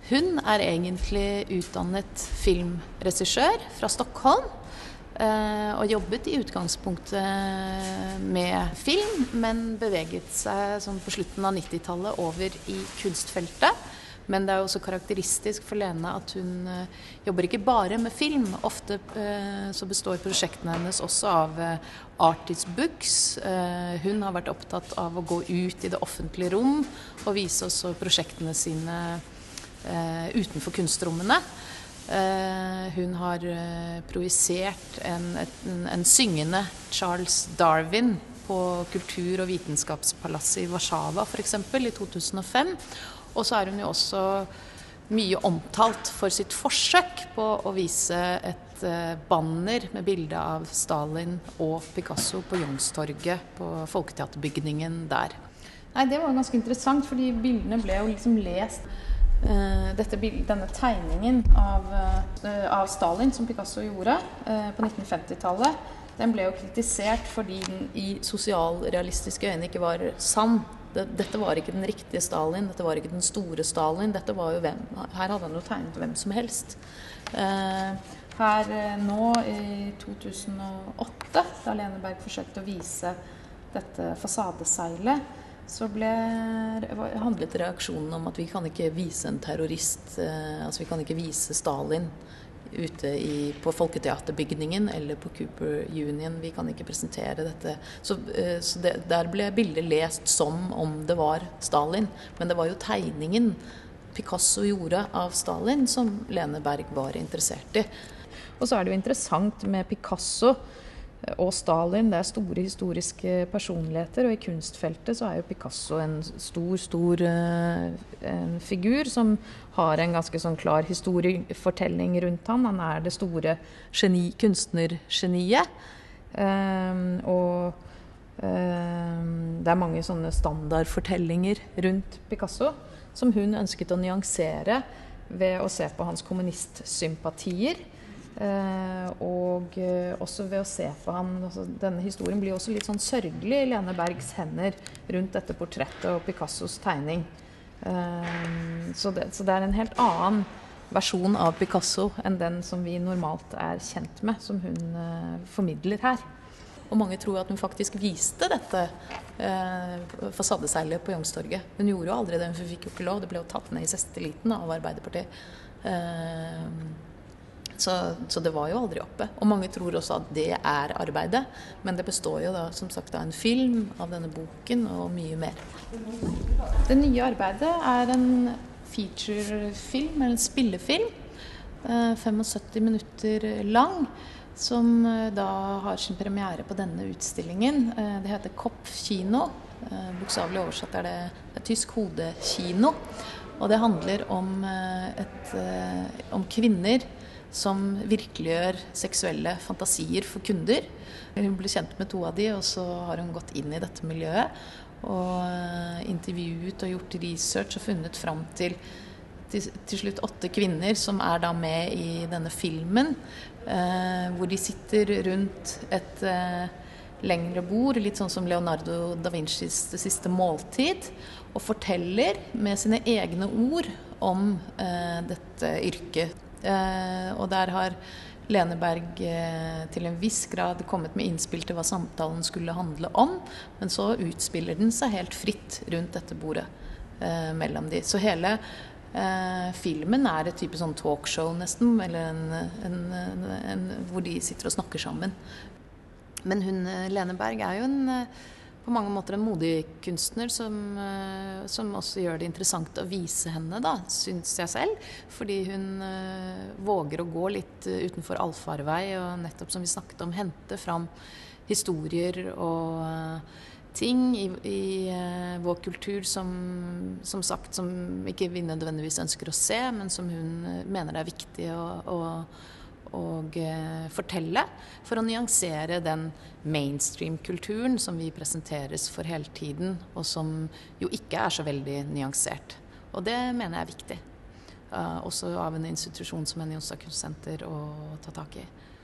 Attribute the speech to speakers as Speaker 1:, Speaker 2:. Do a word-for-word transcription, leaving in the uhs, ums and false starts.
Speaker 1: Hun er egentlig utdannet filmregissør fra Stockholm, og jobbet i utgangspunktet med film, men beveget seg sånn på slutten av nittitallet over i kunstfeltet. Men det er jo også karakteristisk for Lene at hun jobber ikke bare med film. Ofte så består prosjektene hennes også av artist books. Hun har vært opptatt av å gå ut i det offentlige rom og vise også prosjektene sine utenfor kunstrommene. Hun har projisert en, en, en syngende Charles Darwin på Kultur- og vitenskapspalasset i Warszawa for eksempel i to tusen og fem. Og så er hun jo også mye omtalt for sitt forsøk på å vise et banner med bilde av Stalin og Picasso på Youngstorget på Folketeaterbygningen der. Nei, det var ganske interessant, fordi bildene ble jo liksom lest. Dette, denne tegningen av, av Stalin som Picasso gjorde på nittenfemtitallet, den ble jo kritisert fordi den i sosialrealistiske øyne ikke var sann. Dette var ikke den riktige Stalin, dette var ikke den store Stalin, dette var jo hvem, her hadde han jo tegnet hvem som helst. Her nå i to tusen og åtte, da Lene Berg forsøkte å vise dette fasadeseilet, så ble, handlet reaksjonen om at vi kan ikke vise en terrorist, altså vi kan ikke vise Stalin ute i, på Folketeaterbygningen eller på Cooper Union. Vi kan ikke presentere dette. Så, så det, der ble bildet lest som om det var Stalin. Men det var jo tegningen Picasso gjorde av Stalin som Lene Berg var interessert i. Og så er det jo interessant med Picasso og Stalin. Det er store historiske personligheter, og i kunstfeltet så er jo Picasso en stor, stor uh, en figur som har en ganske sånn klar historiefortelling rundt han. Han er det store geni, kunstnergeniet. Um, og um, det er mange sånne standardfortellinger rundt Picasso som hun ønsket å nyansere ved å se på hans kommunistsympatier. Uh, og uh, også ved å se på han, altså, denne historien blir også litt sånn sørgelig i Lene Bergs hender rundt dette portrettet og Picassos tegning. Uh, så, det, så det er en helt annen versjon av Picasso enn den som vi normalt er kjent med, som hun uh, formidler her. Og mange tror at hun faktisk viste dette uh, fasadeseilet på Youngstorget. Hun gjorde jo aldri det, hun fikk jo ikke lov, det ble jo tatt ned i siste liten av Arbeiderpartiet. Uh, Så, så det var jo aldri oppe. Og mange tror også at det er arbeidet. Men det består jo da, som sagt, av en film, av denne boken og mye mer. Det nye arbeidet er en featurefilm, eller en spillefilm, syttifem minutter lang, som da har sin premiere på denne utstillingen. Det heter Kopp kino. Bokstavelig oversatt er det et tysk hodekino. Og det handler om, et, om kvinner som virkeliggjør seksuelle fantasier for kunder. Hun ble kjent med to av de, og så har hun gått inn i dette miljøet og intervjuet og gjort research og funnet fram til, til, til slutt åtte kvinner som er da med i denne filmen, eh, hvor de sitter rundt et eh, lengre bord, litt sånn som Leonardo da Vincis Det siste måltid, og forteller med sine egne ord om eh, dette yrket. Uh, og der har Lene Berg uh, til en viss grad kommet med innspill til hva samtalen skulle handle om, men så utspiller den seg helt fritt rundt dette bordet uh, mellom de. Så hele uh, filmen er et type sånn talkshow nesten, eller en, en, en, en, hvor de sitter og snakker sammen. Men hun, Lene Berg, er jo en uh, på mange måter en modig kunstner som, uh, som også gjør det interessant å vise henne, da, synes jeg selv. Fordi hun uh, våger å gå litt uh, utenfor allfarvei, og nettopp som vi snakket om, hente fram historier og uh, ting i, i uh, vår kultur som, som sagt, som ikke vi nødvendigvis ønsker å se, men som hun uh, mener det er viktig å, å og eh, fortelle, for å nyansere den mainstream-kulturen som vi presenteres for hele tiden, og som jo ikke er så veldig nyansert. Og det mener jeg er viktig, uh, også av en institusjon som en Jonsdag Kunstsenter å ta tak i.